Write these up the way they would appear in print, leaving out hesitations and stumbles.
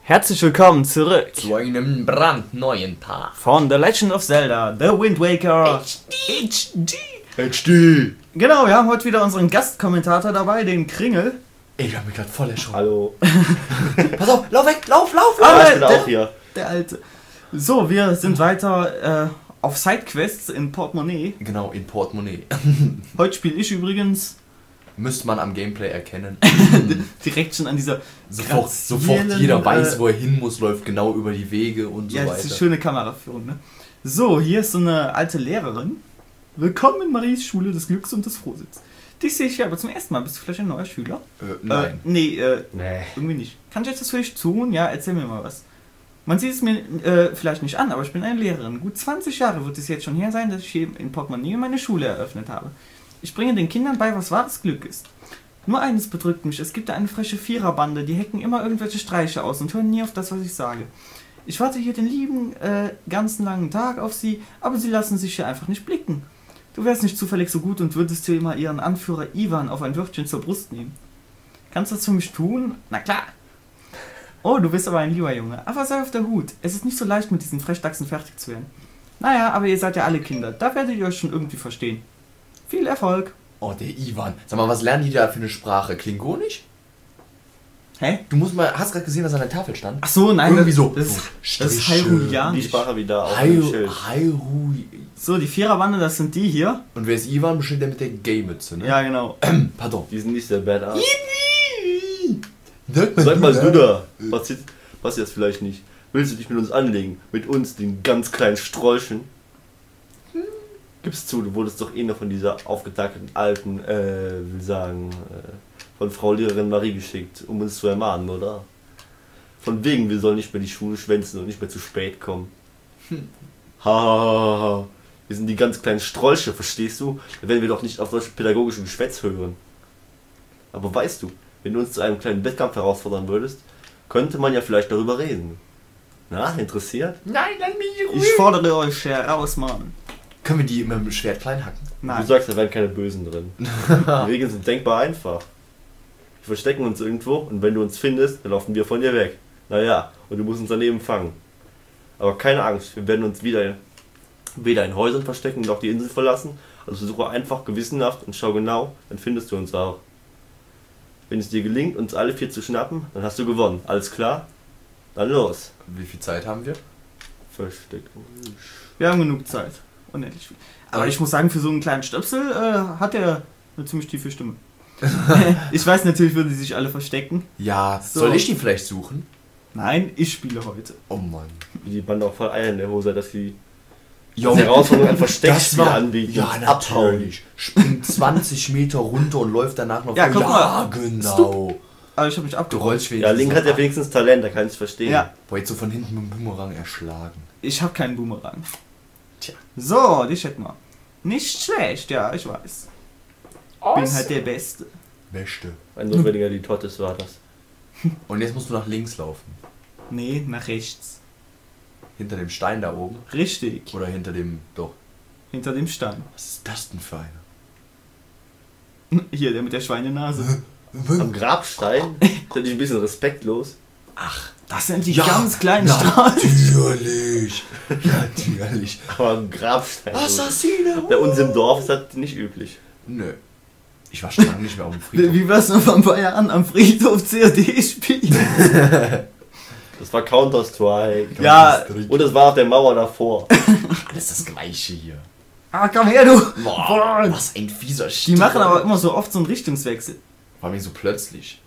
Herzlich willkommen zurück zu einem brandneuen Tag von The Legend of Zelda, The Wind Waker HD. Genau, wir haben heute wieder unseren Gastkommentator dabei, den Kringel. Ey, ich hab mich gerade voll erschrocken. Hallo. Pass auf, lauf weg, lauf! Ah, Ich bin auch hier. Der Alte. So, wir sind weiter auf Sidequests in Portemonnaie. Genau, in Portemonnaie. Heute spiele ich übrigens Müsste man am Gameplay erkennen. direkt schon an dieser Sofort jeder weiß, wo er hin muss, läuft genau über die Wege und so ja, weiter. das ist eine schöne Kameraführung, ne? So, hier ist so eine alte Lehrerin. Willkommen in Maries Schule des Glücks und des Frohsinns. Dich sehe ich hier aber zum ersten Mal. Bist du vielleicht ein neuer Schüler? Nein. Nee, Nee. irgendwie nicht. Kann ich jetzt das für dich tun? Ja, erzähl mir mal was. Man sieht es mir vielleicht nicht an, aber ich bin eine Lehrerin. Gut 20 Jahre wird es jetzt schon her sein, dass ich hier in Portemonnaie meine Schule eröffnet habe. Ich bringe den Kindern bei, was wahres Glück ist. Nur eines bedrückt mich. Es gibt da eine freche Viererbande, die hecken immer irgendwelche Streiche aus und hören nie auf das, was ich sage. Ich warte hier den lieben, ganzen langen Tag auf sie, aber sie lassen sich hier einfach nicht blicken. Du wärst nicht zufällig so gut und würdest dir immer ihren Anführer Ivan auf ein Wörtchen zur Brust nehmen. Kannst du das für mich tun? Na klar. Oh, du bist aber ein lieber Junge. Aber sei auf der Hut. Es ist nicht so leicht, mit diesen Frechdachsen fertig zu werden. Naja, aber ihr seid ja alle Kinder. Da werdet ihr euch schon irgendwie verstehen. Viel Erfolg. Oh, der Ivan. Sag mal, was lernen die da für eine Sprache? Klingonisch? Hä? Du musst mal, hast gerade gesehen, was an der Tafel stand? Ach so, nein. Irgendwie so. Das so ist Die Hyrule-Janisch. Sprache wieder auf dem Schild. So, die Viererbande, das sind die hier. Und wer ist Ivan? Bestimmt der mit der Gay-Mütze, ne? Ja, genau. Pardon. Die sind nicht sehr badass. Sag Sag mal, du da. Was jetzt vielleicht nicht. Willst du dich mit uns anlegen? Mit uns, den ganz kleinen Strolchen? Gib's zu, du wurdest doch eh noch von dieser aufgetakelten alten, will sagen, von Frau Lehrerin Marie geschickt, um uns zu ermahnen, oder? Von wegen, wir sollen nicht mehr die Schule schwänzen und nicht mehr zu spät kommen. Ha, ha, ha. Wir sind die ganz kleinen Strolche, verstehst du? Da werden wir doch nicht auf solche pädagogischen Geschwätz hören. Aber weißt du, wenn du uns zu einem kleinen Wettkampf herausfordern würdest, könnte man ja vielleicht darüber reden. Na, interessiert? Nein, lass mich ruhig. Ich fordere euch heraus, Mann. Können wir die mit dem Schwert klein hacken? Nein. Du sagst, da wären keine Bösen drin. Die Regeln sind denkbar einfach. Wir verstecken uns irgendwo und wenn du uns findest, dann laufen wir von dir weg. Naja, und du musst uns daneben fangen. Aber keine Angst, wir werden uns weder in Häusern verstecken noch die Insel verlassen. Also suche einfach gewissenhaft und schau genau, dann findest du uns auch. Wenn es dir gelingt, uns alle 4 zu schnappen, dann hast du gewonnen. Alles klar? Dann los. Wie viel Zeit haben wir? Versteckt. Wir haben genug Zeit. Unendlich viel. Aber ich muss sagen, für so einen kleinen Stöpsel hat er eine ziemlich tiefe Stimme. Ich weiß natürlich, würden sie sich alle verstecken. Ja, So. soll ich die vielleicht suchen? Nein, ich spiele heute. Oh Mann. Wie die Bande auch voll Eier in der Hose, dass sie Jo, die Herausforderung ein das Versteckspiel war anbieten. ja und abhauen. natürlich. Springt 20 Meter runter und läuft danach noch. Ja, guck ja mal. genau. Aber ich habe mich Du abgerollt. rollst Ja, Link hat ja wenigstens Talent, da kann ich es verstehen. Ja, Boah, jetzt so von hinten mit dem Boomerang erschlagen. ich habe keinen Boomerang. Tja. So, dich hätten wir. Nicht schlecht, ja, ich weiß. Bin halt der Beste. Beste. Ein notwendiger die Tottes war das. Und jetzt musst du nach links laufen. Nee, nach rechts. Hinter dem Stein da oben. Richtig. Oder hinter dem. Doch. Hinter dem Stein. Was ist das denn für einer? Hier, der mit der Schweinenase. Am Grabstein ist natürlich ein bisschen respektlos. Ach, Das sind die ja, ganz kleinen Streifen. natürlich. Natürlich. Aber am Grabstein. Assassine! Bei uns im Dorf ist das nicht üblich. Nö. Ich war schon lange nicht mehr auf dem Friedhof. Wie war's noch vor ein paar Jahren am Friedhof COD spielen? Das war Counter-Strike. Ja, Und das war auf der Mauer davor. Alles das gleiche hier. Ah, komm her, du! Boah, was ein fieser Die Stier. machen aber immer so oft so einen Richtungswechsel. War mir so plötzlich.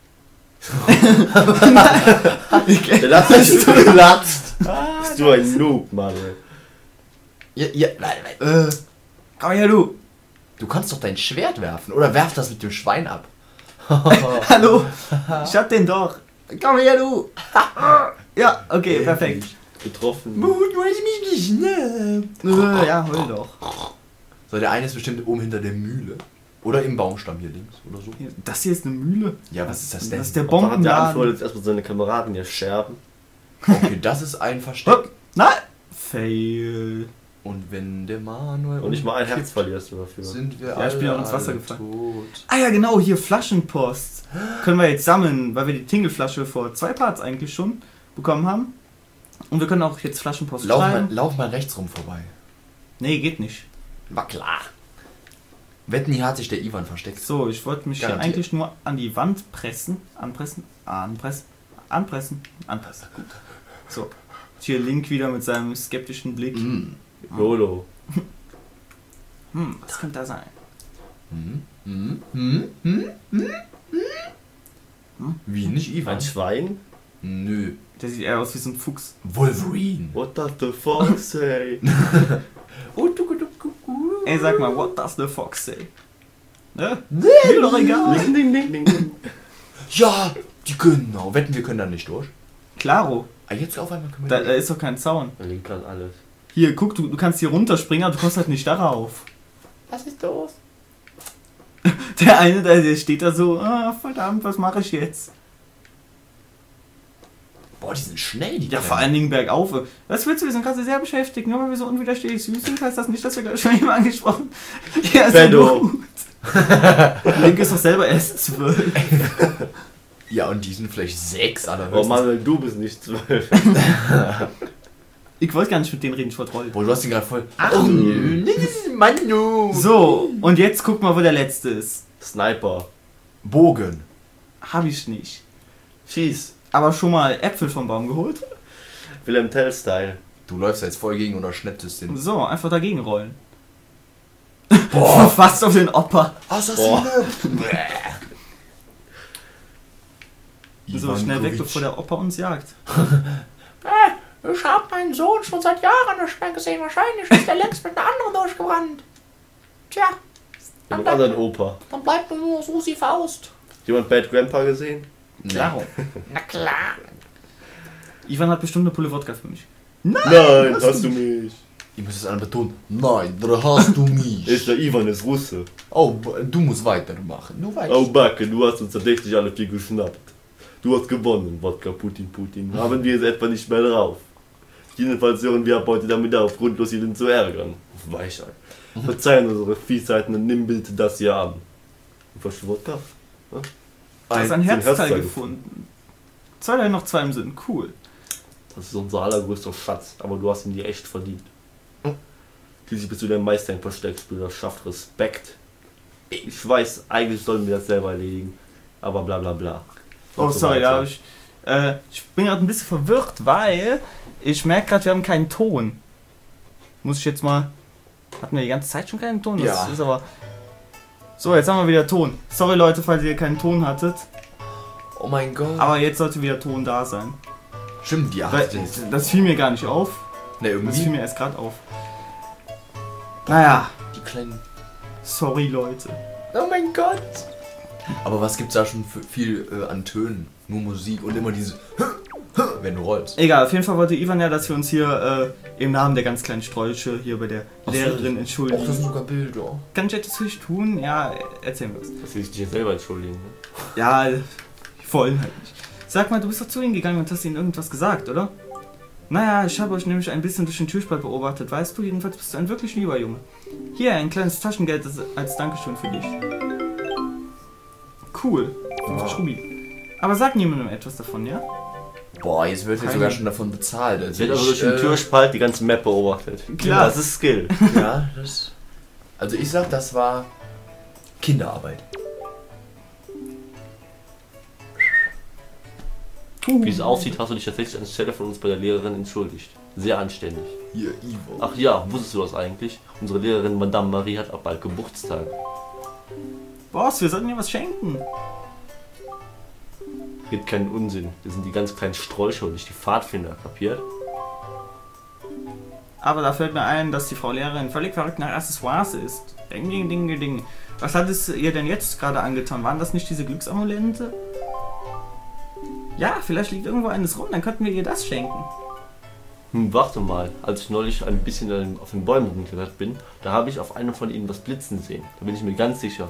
Der Latz ist geplatzt. Bist du ein Noob, Mann. Ja, nein. Komm her, du! Du kannst doch dein Schwert werfen. Oder werf das mit dem Schwein ab. Hallo! Ich hab den doch! Komm her, du! Ja, okay, perfekt. Getroffen. Du hast mich geschnappt. Ja, heul doch. So, der eine ist bestimmt oben hinter der Mühle. Oder im Baumstamm hier links. Oder so. Das hier ist eine Mühle. Ja, was ist das denn? Das ist der Da hat der Anführer Bombenladen. jetzt erstmal seine Kameraden hier scherben. Okay, das ist ein Versteck. Nein! Fail. Und wenn der Manuel... Und nicht mal ein Herz umkippt, verlierst du dafür. sind wir Ja, ich bin ja auch ins Wasser alle gefallen. tot. Ah ja, genau, hier Flaschenpost. Können wir jetzt sammeln, weil wir die Tingelflasche vor 2 Parts eigentlich schon bekommen haben. Und wir können auch jetzt Flaschenpost schreiben. Lauf mal rechts rum vorbei. Nee, geht nicht. War klar. Wetten, hier hat sich der Ivan versteckt. So, ich wollte mich hier Garantiert. eigentlich nur an die Wand pressen. Anpressen. Gut. So. Hier Link wieder mit seinem skeptischen Blick. YOLO. Was könnte da sein? Wie, nicht Ivan? Ein Schwein? Nö. Der sieht eher aus wie so ein Fuchs. Wolverine. What does the fox say? Ey, sag mal, what does the fox say? Ne? Mir doch egal. Ding, ding, ding, ding, ding. Ja, die können auch. Wetten, wir können da nicht durch. Klaro. Ah, jetzt auf einmal können wir Da durch. ist doch kein Zaun. Link kann alles. Hier, guck, du kannst hier runterspringen, aber du kommst halt nicht darauf. Was ist los? Der eine, der steht da so, verdammt, was mache ich jetzt? Boah, die sind schnell, die Ja, Kleinen. vor allen Dingen bergauf. Was willst du, wir sind gerade sehr beschäftigt. Nur weil wir so unwiderstehlich süß sind, heißt das nicht, dass wir gerade schon jemand angesprochen haben. Ja, ist Benno. gut. Link ist doch selber erst 12. Ja, und die sind vielleicht 6 Oh allerhöchstens. Manuel, du bist nicht 12. Ich wollte gar nicht mit denen reden, ich wollte rollen. Boah, du hast ihn gerade voll... Manu! So, und jetzt guck mal, wo der letzte ist. Sniper. Bogen. Hab ich nicht. Schieß. Aber schon mal Äpfel vom Baum geholt. Wilhelm Tell-Style. Du läufst jetzt voll gegen oder schnittest den. So, einfach dagegen rollen. Boah! Fast auf den Opa. Assassine! So, schnell weg, bevor der Opa uns jagt. Ich hab meinen Sohn schon seit Jahren nicht mehr gesehen. Wahrscheinlich ist er längst mit einer anderen durchgebrannt. Tja, Mit dem anderen Opa. dann bleibt nur Susi Faust. Jemand Bad Grandpa gesehen? Klaro. Na klar. Ivan hat bestimmt eine Pulle Wodka für mich. Nein, hast du mich. Ich muss es einmal betonen. Nein, da hast du mich. Ist der Ivan, ist Russe. Oh, du musst weitermachen. Du weißt. Oh Backe, du hast uns tatsächlich alle 4 geschnappt. Du hast gewonnen, Wodka Putin Putin. Haben wir es etwa nicht mehr drauf. Jedenfalls hören wir ab heute damit auf, grundlos ihn zu ärgern. Weichheit. Verzeihen unsere Viehzeiten und nimm bitte das hier an. Und was für Wodka? Du hast ein Herzteil Herzteil gefunden. 2 noch 2 im Sinn. Cool. Das ist unser allergrößter Schatz, aber du hast ihn dir echt verdient. Schließlich bist du der Meister im Versteckspiel, das schafft Respekt. Ich weiß, eigentlich sollten wir das selber erledigen, aber bla bla bla. Oh, Und so sorry, weiter. ja, ich bin gerade ein bisschen verwirrt, weil ich merke gerade, wir haben keinen Ton. Muss ich jetzt mal... Hatten wir die ganze Zeit schon keinen Ton? Das Ja. ist aber... So, jetzt haben wir wieder Ton. Sorry Leute, falls ihr keinen Ton hattet, Oh mein Gott. aber jetzt sollte wieder Ton da sein. Stimmt, die Weil, 8. das fiel mir gar nicht auf. Ne, Das fiel irgendwie. mir erst gerade auf. Naja, Die kleinen. sorry Leute. Oh mein Gott. Aber was gibt's da schon für viel an Tönen? Nur Musik und immer diese. Wenn du rollst. Egal, auf jeden Fall wollte Ivan ja, dass wir uns hier im Namen der ganz kleinen Strolche hier bei der Lehrerin Och, entschuldigen. das sind sogar Bilder. Kann ich etwas für dich tun? Ja, erzähl mir was. Das will ich dich jetzt selber entschuldigen. Ne? Ja, die wollen halt nicht. Sag mal, du bist doch zu ihnen gegangen und hast ihnen irgendwas gesagt, oder? Naja, ich habe euch nämlich ein bisschen durch den Türspalt beobachtet, weißt du? Jedenfalls bist du ein wirklich lieber Junge. Hier, ein kleines Taschengeld als Dankeschön für dich. Cool. 50 Ruby. Aber sag niemandem etwas davon, ja? Boah, jetzt wird jetzt sogar schon davon bezahlt. Es Also wird aber durch den Türspalt die ganze Map beobachtet. Klar. Das ist Skill. Ja, das. Also ich sag, das war Kinderarbeit. Wie es aussieht, hast du dich tatsächlich anstelle von uns bei der Lehrerin entschuldigt. Sehr anständig. Hier, Ivo. Ach ja, wusstest du das eigentlich? Unsere Lehrerin Madame Marie hat ab bald Geburtstag. Boss, wir sollten ihr was schenken. Gibt keinen Unsinn. Wir sind die ganz kleinen Strolche und nicht die Pfadfinder, kapiert? Aber da fällt mir ein, dass die Frau Lehrerin völlig verrückt nach Accessoires ist. Ding, ding, ding, ding. Was hat es ihr denn jetzt gerade angetan? Waren das nicht diese Glücksamulette? Ja, vielleicht liegt irgendwo eines rum, dann könnten wir ihr das schenken. Warte mal. Als ich neulich ein bisschen auf den Bäumen rumgeklettert bin, da habe ich auf einem von ihnen was blitzen sehen. Da bin ich mir ganz sicher.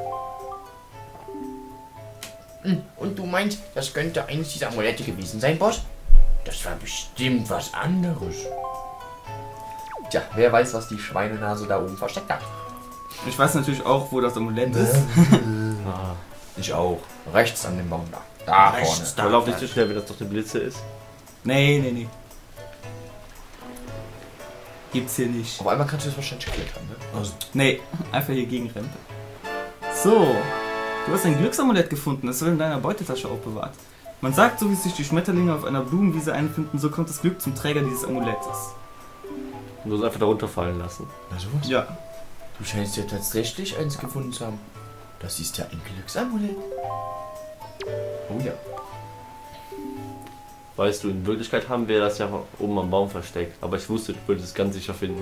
Und du meinst, das könnte eines dieser Amulette gewesen sein, Boss? Das war bestimmt was anderes. Tja, wer weiß, was die Schweinenase da oben versteckt hat. Ich weiß natürlich auch, wo das Amulett ist. Ich auch. Rechts an dem Baum da. Da Rechts vorne. Aber lauf nicht zu schnell, wenn das doch der Blitze ist. Nee. Gibt's hier nicht. Auf einmal kannst du das wahrscheinlich klettern, ne? Also, Nee, einfach hier gegenrennen. So, du hast ein Glücksamulett gefunden, das wird in deiner Beutetasche aufbewahrt. Man sagt, so wie sich die Schmetterlinge auf einer Blumenwiese einfinden, so kommt das Glück zum Träger dieses Amulettes. Und du es einfach darunter fallen lassen. na sowas. Ja, Du scheinst ja tatsächlich eins gefunden zu haben. Das ist ja ein Glücksamulett. Oh ja. Weißt du, in Wirklichkeit haben wir das ja oben am Baum versteckt. Aber ich wusste, du würdest es ganz sicher finden.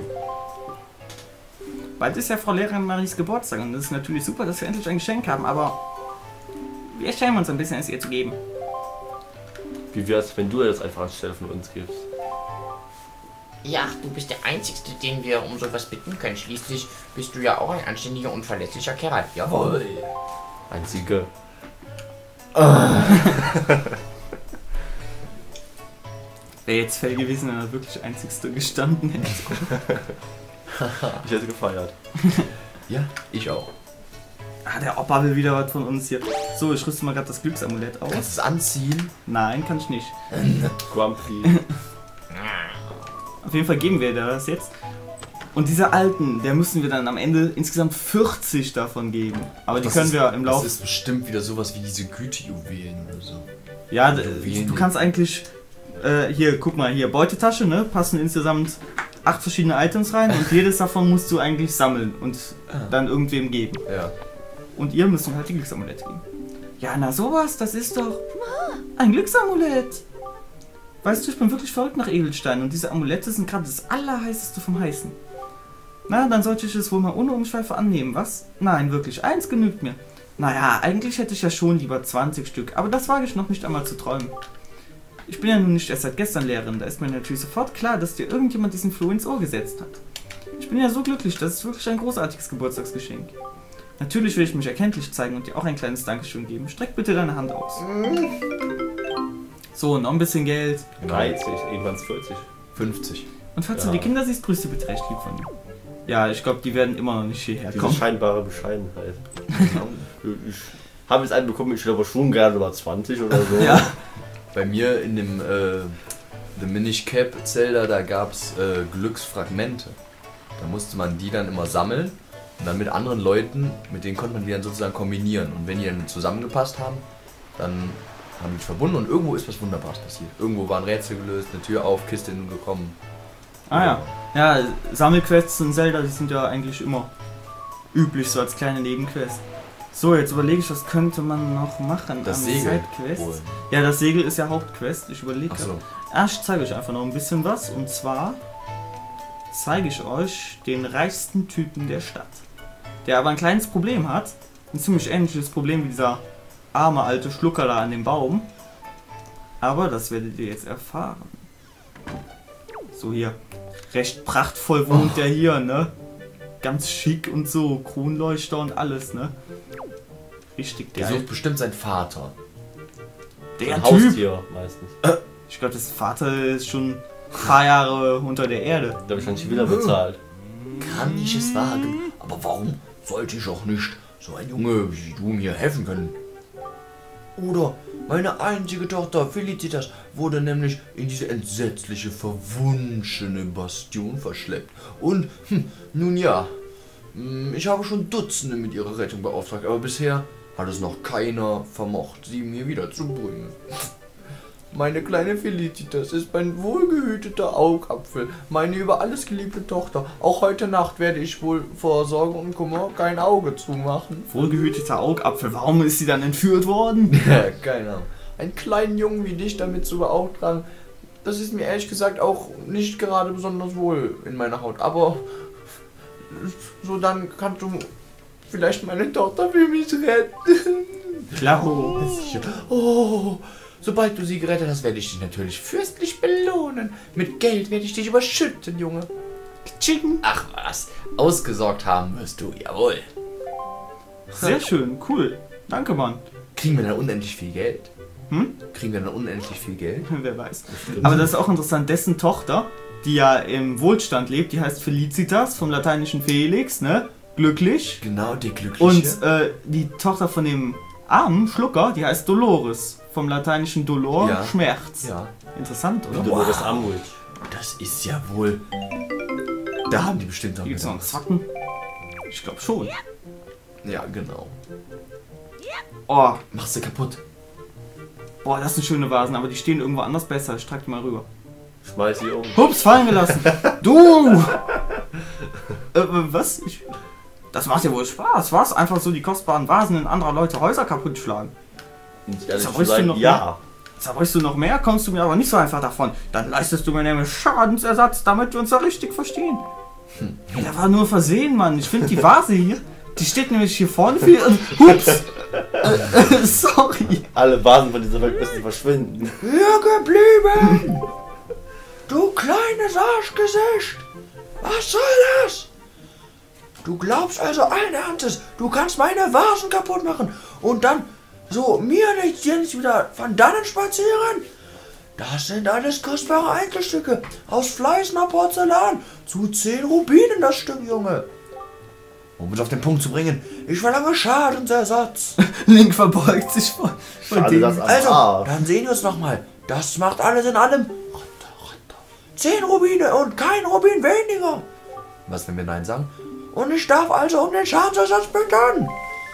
bald ist ja Frau Lehrerin Maries Geburtstag und es ist natürlich super, dass wir endlich ein Geschenk haben, aber wir schämen uns ein bisschen, es ihr zu geben. Wie wär's, wenn du das einfach anstelle von uns gibst? Ja, du bist der Einzige, den wir um sowas bitten können. Schließlich bist du ja auch ein anständiger und verlässlicher Kerl. Jawohl. Einzige. Wäre jetzt fair gewesen, wenn er wirklich Einzigste gestanden hätte. Ich hätte gefeiert. Ja, ich auch. Ah, der Opa will wieder was von uns hier. So, ich rüste mal gerade das Glücksamulett aus. Kannst du es anziehen? Nein, kann ich nicht. Grumpy. Auf jeden Fall geben wir dir das jetzt. Und diese alten, der müssen wir dann am Ende insgesamt 40 davon geben. Aber die Das können ist- wir im Das Laufe... ist bestimmt wieder sowas wie diese Gütejuwelen oder so. Ja, Juwelen. du kannst eigentlich... hier, guck mal, hier, Beutetasche, ne? Passen insgesamt 8 verschiedene Items rein und jedes davon musst du eigentlich sammeln und dann irgendwem geben. Ja. Und ihr müsst halt die Glücksamulette geben. Ja, na sowas, das ist doch ein Glücksamulett. Weißt du, ich bin wirklich verrückt nach Edelsteinen und diese Amulette sind gerade das Allerheißeste vom Heißen. Na, dann sollte ich es wohl mal ohne Umschweife annehmen, was? Nein, wirklich, eins genügt mir. Naja, eigentlich hätte ich ja schon lieber 20 Stück, aber das wage ich noch nicht einmal zu träumen. Ich bin ja nun nicht erst seit gestern Lehrerin, da ist mir natürlich sofort klar, dass dir irgendjemand diesen Floh ins Ohr gesetzt hat. Ich bin ja so glücklich, das ist wirklich ein großartiges Geburtstagsgeschenk. Natürlich will ich mich erkenntlich zeigen und dir auch ein kleines Dankeschön geben. Streck bitte deine Hand aus. So, noch ein bisschen Geld. 30, irgendwann 40. 50. Und falls Ja. du die Kinder siehst, grüß sie bitte recht lieb von mir. Ja, ich glaube, die werden immer noch nicht hierher Diese kommen. scheinbare Bescheidenheit. Ich habe jetzt einen bekommen, ich will aber schon gerne über 20 oder so. Ja. Bei mir in dem The Minish Cap Zelda, da gab es Glücksfragmente. Da musste man die dann immer sammeln und dann mit anderen Leuten, mit denen konnte man die dann sozusagen kombinieren. Und wenn die dann zusammengepasst haben, dann haben die sich verbunden und irgendwo ist was Wunderbares passiert. Irgendwo war ein Rätsel gelöst, eine Tür auf, Kiste gekommen. Ah ja. Ja, Sammelquests in Zelda, die sind ja eigentlich immer üblich, so als kleine Nebenquest. So, jetzt überlege ich, was könnte man noch machen Das an Segel Sidequests. holen. Ja, das Segel ist ja Hauptquest. Ich überlege. Achso. Ich zeige euch einfach noch ein bisschen was. Und zwar zeige ich euch den reichsten Typen der Stadt. Der aber ein kleines Problem hat. Ein ziemlich ähnliches Problem wie dieser arme alte Schlucker da an dem Baum. Aber das werdet ihr jetzt erfahren. So hier. Recht prachtvoll wohnt der hier, ne? Ganz schick und so. Kronleuchter und alles, ne? Richtig Der geil. sucht bestimmt seinen Vater. Der Ein Typ. Haustier meistens. Ich glaube, das Vater ist schon ein paar Jahre unter der Erde. Da habe ich schon wieder bezahlt. Kann ich es wagen? Aber warum sollte ich auch nicht so ein Junge wie du mir helfen können? Oder meine einzige Tochter Felicitas wurde nämlich in diese entsetzliche, verwunschene Bastion verschleppt. Und, nun ja, ich habe schon Dutzende mit ihrer Rettung beauftragt, aber bisher hat es noch keiner vermocht, sie mir wiederzubringen. Meine kleine Felicitas ist mein wohlgehüteter Augapfel, meine über alles geliebte Tochter. Auch heute Nacht werde ich wohl vor Sorge und Kummer kein Auge zumachen. Wohlgehüteter Augapfel, warum ist sie dann entführt worden? Ja, keine Ahnung. Einen kleinen Jungen wie dich damit zu beauftragen, das ist mir ehrlich gesagt auch nicht gerade besonders wohl in meiner Haut. Aber so dann kannst du vielleicht meine Tochter für mich retten. Klaro. Oh, sobald du sie gerettet hast, werde ich dich natürlich fürstlich belohnen. Mit Geld werde ich dich überschütten, Junge. Chicken. Ach was, ausgesorgt haben wirst du, jawohl. Sehr schön, cool. Danke, Mann. Kriegen wir dann unendlich viel Geld? Hm? Kriegen wir dann unendlich viel Geld? Wer weiß. Aber das ist auch interessant, dessen Tochter, die ja im Wohlstand lebt, die heißt Felicitas, vom lateinischen Felix, ne? Glücklich. Genau, die Glückliche. Und die Tochter von dem armen Schlucker, die heißt Dolores, vom lateinischen Dolor, Ja. Schmerz. ja. Interessant, oder? Oder das Amwich. Das ist ja wohl... Da haben die bestimmt auch Gibt's noch einen was. Zacken? Ich glaube schon. Ja, genau. Oh, Machst du kaputt. boah, das sind schöne Vasen, aber die stehen irgendwo anders besser. Ich trag die mal rüber. Schmeiß sie um. Hups, fallen gelassen. Du! Was? Das macht ja wohl Spaß, was? Einfach so die kostbaren Vasen in anderer Leute Häuser kaputt schlagen. Um ehrlich Sag, zu weißt du sein, noch ja. Zerreißt du noch mehr, kommst du mir aber nicht so einfach davon. Dann leistest du mir nämlich Schadensersatz, damit wir uns da richtig verstehen. Der war nur versehen, Mann. Ich finde die Vase hier, die steht nämlich hier vorne für... Hups! Sorry. Alle Vasen von dieser Welt müssen verschwinden. Hier geblieben! Du kleines Arschgesicht! Was soll das? Du glaubst also allen Ernstes, du kannst meine Vasen kaputt machen und dann so mir nichts, dir nichts wieder von dannen spazieren? Das sind alles kostbare Einzelstücke aus Fleißner Porzellan. Zu 10 Rubinen das Stück, Junge. Um es auf den Punkt zu bringen, ich verlange Schadensersatz. Link verbeugt sich vor Schade, dem. das am Also, Arsch. dann sehen wir uns nochmal. Das macht alles in allem 10 Rubine und kein Rubin weniger. Was, wenn wir Nein sagen? Und ich darf also um den Schadensersatz bitten.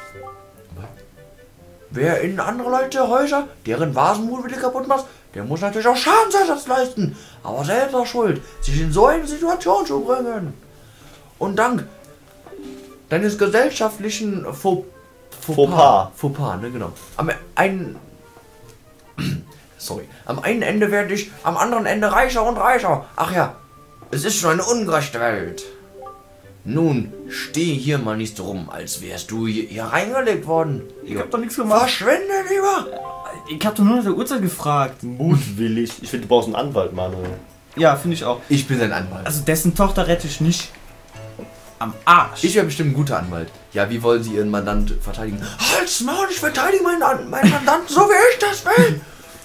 Wer in andere Leute Häuser, deren Vasen mutwillig kaputt macht, der muss natürlich auch Schadensersatz leisten. Aber selber schuld, sich in so eine Situation zu bringen. Und dank deines gesellschaftlichen Fauxpas, ne, genau. Am einen Ende werde ich, am anderen Ende reicher und reicher. Ach ja, es ist schon eine ungerechte Welt. Nun, steh hier mal nicht so rum, als wärst du hier reingelegt worden. Ich hab doch nichts gemacht. Verschwinde lieber! Ich hab doch nur nach der Uhrzeit gefragt. Mutwillig. Ich finde, du brauchst einen Anwalt, Manuel. Ja, finde ich auch. Ich bin sein Anwalt. Also dessen Tochter rette ich nicht. Am Arsch. Ich wäre bestimmt ein guter Anwalt. Ja, wie wollen Sie Ihren Mandant verteidigen? Halt's Maul, ich verteidige meinen Mandanten so, wie ich das will!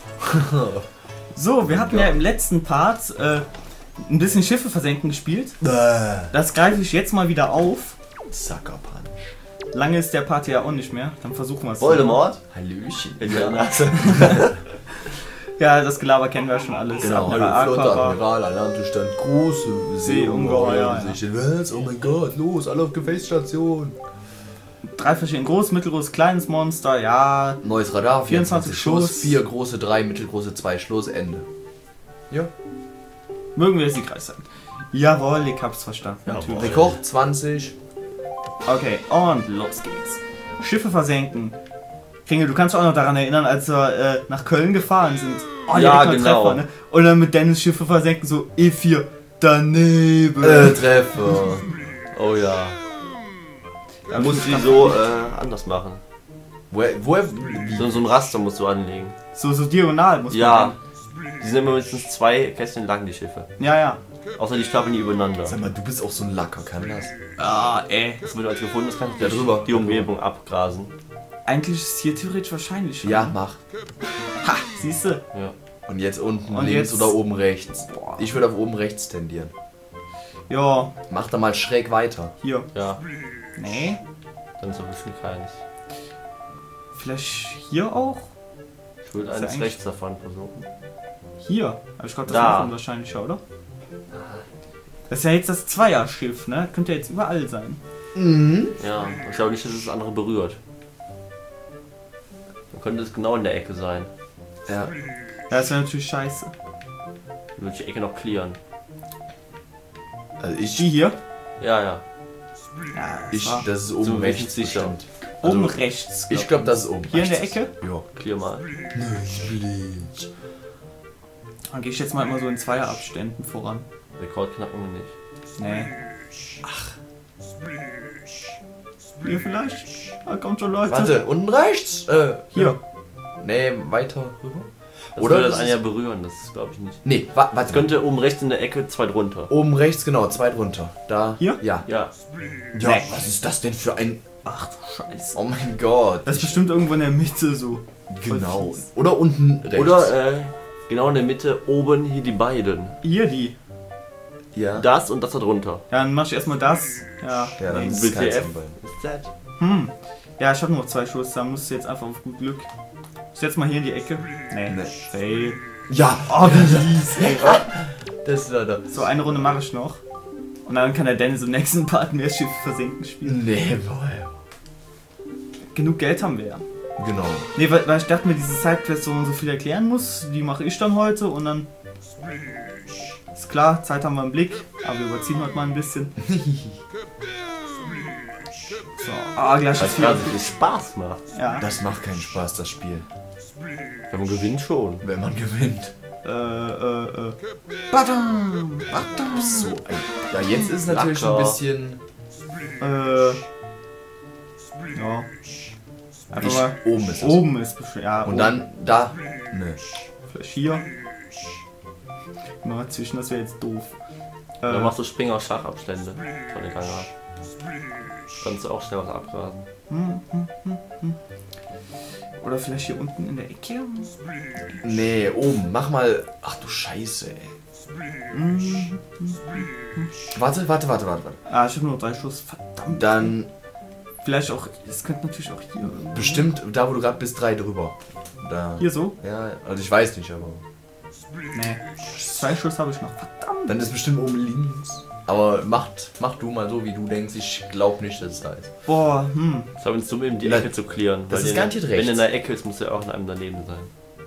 So, wir hatten ja im letzten Part ein bisschen Schiffe versenken gespielt. Das greife ich jetzt mal wieder auf. Sucker Punch. Lange ist der Part ja auch nicht mehr. Dann versuchen wir es. Voldemort? Hallöchen. In der Nase. Ja, das Gelaber kennen wir schon alles. Genau, Admiral hallo, Flotte, Aquaba. Admiral, Alarmzustand, große Seeungeheuer, die sich was? Oh mein Gott, los, alle auf Gefechtsstation. 3 verschiedene groß, mittelgroß, kleines Monster, ja. Neues Radar, 24 Schuss. 4 große, 3 mittelgroße, 2 Schluss, Ende. Ja. Mögen wir siegreich sein. Jawohl, ich hab's verstanden. Natürlich. Rekord 20. Okay, und los geht's. Schiffe versenken. Kringel, du kannst dich auch noch daran erinnern, als wir nach Köln gefahren sind. Oh, Ja, direkt mal genau. Treffer, ne? Und dann mit Dennis Schiffe versenken, so E4 daneben. Treffer. Oh ja. Da Du musst die so anders machen. Woher? So ein Raster musst du anlegen. so diagonal muss Ja. man. Die sind immer mindestens 2 Kästchen lang, die Schiffe. Ja, ja. Außer die stapeln die übereinander. Sag mal, du bist auch so ein Lacker, kann das? Ah, ey. Das wird als gefunden, das kann ich Ja, drüber. die Umgebung abgrasen. Eigentlich ist es hier theoretisch wahrscheinlich. Ja, mach. Ha, siehst du? Ja. Und jetzt unten Und links jetzt- oder oben rechts. Boah. Ich würde auf oben rechts tendieren. Ja, Mach da mal schräg weiter. hier. Ja, Nee. dann ist so ein bisschen keins. Vielleicht hier auch? Ich würde Ist ja eines eigentlich- rechts davon versuchen. Hier. Aber ich glaube, das Da. war unwahrscheinlicher, oder? Das ist ja jetzt das Zweierschiff, ne? Könnte ja jetzt überall sein. Mhm. Ja, ich glaube nicht, dass es das andere berührt. Dann könnte es genau in der Ecke sein. Ja. Ja, das wäre natürlich scheiße. Dann würde ich die Ecke noch clearen. Also Die ich, hier? Ja, ja. Ja, das ist oben So rechts sicher. bestimmt. oben Also, rechts. ich glaube, das ist oben. Hier in der rechts. Ecke? Ja. Clear mal. Dann gehe ich jetzt mal immer so in Zweierabständen voran. Rekord knacken wir nicht. Nee. Hier vielleicht? Da kommt schon Leute. Warte, unten rechts? Hier. Nee, weiter rüber. Das Oder würde das das eine ist- ja berühren, das glaube ich nicht. Nee, warte. Es könnte oben rechts in der Ecke 2 drunter. Oben rechts, genau, 2 drunter. Da. Hier? Ja. Ja. Ja, Nee. was ist das denn für ein... Ach du Scheiße. Oh mein Gott. Das ist bestimmt irgendwo in der Mitte so. Genau. fies. Oder unten rechts. Oder genau in der Mitte oben hier die beiden. Hier die. ja. Das und das da drunter. Ja, dann mach ich erstmal das. Ja. Ja, dann nee. ist Willst du keins F? von beiden. Ist Z? Ja, ich habe nur noch 2 Schuss, da musst du jetzt einfach auf gut Glück. Ich setz mal hier in die Ecke. Nee. Nee. Fail. Ja, Oh, wie lies. das war da. So, eine Runde mache ich noch. Und dann kann der Dennis im nächsten Part Meeresschiffe versenken spielen. Nee, boah. Genug Geld haben wir ja. Genau. Nee, weil ich dachte mir, diese Sidequest so und so viel erklären muss, die mache ich dann heute und dann... Ist klar, Zeit haben wir im Blick, aber wir überziehen heute mal ein bisschen. So, gleich Weil ist es gerade viel. viel Spaß macht. Ja. Das macht keinen Spaß, das Spiel. Wenn man gewinnt schon. Wenn man gewinnt. Badam! So, ja, jetzt ist natürlich Lacker. ein bisschen. Ja. Einfach mal. Oben ist es. Oben ist bestimmt. Ja, Und oben. dann da. Ne. Vielleicht hier. Genau, dazwischen, das wäre jetzt doof. Dann machst du Springer-Schachabstände von der Gangart. Kannst du auch schnell was abgrasen. Oder vielleicht hier unten in der Ecke. Nee, oben. Mach mal. Ach du Scheiße, ey. Warte. Ich habe nur 3 Schuss. Verdammt. Dann Vielleicht auch. Das könnte natürlich auch hier. bestimmt da, wo du gerade bist, 3 drüber. Da. Hier so? Ja, also ich weiß nicht, aber. Nee. 2 Schuss habe ich noch. Verdammt. Dann ist bestimmt oben links. Aber mach du mal so, wie du denkst. Ich glaube nicht, dass es da ist. Boah, Das haben wir dumm, eben die Na, Ecke zu clearen. das weil ist in- garantiert Wenn rechts. in der Ecke ist, muss ja auch in einem daneben sein.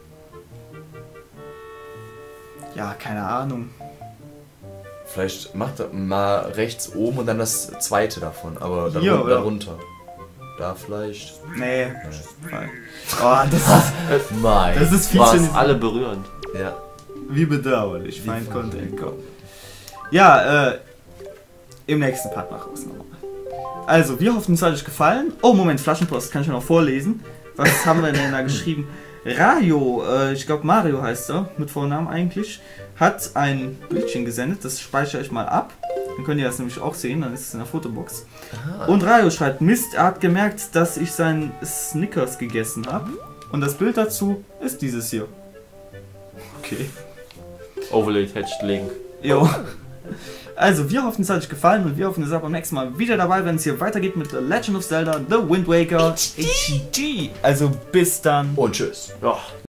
Ja, keine Ahnung. Vielleicht macht er mal rechts oben und dann das zweite davon. Aber Hier, oder? darunter. Da vielleicht. Nee. Oh, das ist viel War zu. es alle berührend. Ja. Wie bedauerlich. Feind konnte entkommen. Ja, im nächsten Part nach außen nochmal. Also, wir hoffen, es hat euch gefallen. Oh, Moment, Flaschenpost, kann ich noch vorlesen. Was haben wir denn da geschrieben? Rayo, ich glaube Mario heißt er, mit Vornamen eigentlich, hat ein Bildchen gesendet, das speichere ich mal ab. Dann könnt ihr das nämlich auch sehen, dann ist es in der Fotobox. Und Rayo schreibt, Mist, er hat gemerkt, dass ich seinen Snickers gegessen habe. Und das Bild dazu ist dieses hier. Okay. Overlay attached Link. Jo. Also, wir hoffen, es hat euch gefallen und wir hoffen, ihr seid beim nächsten Mal wieder dabei, wenn es hier weitergeht mit The Legend of Zelda, The Wind Waker HD. Also, bis dann. Und tschüss. Ja,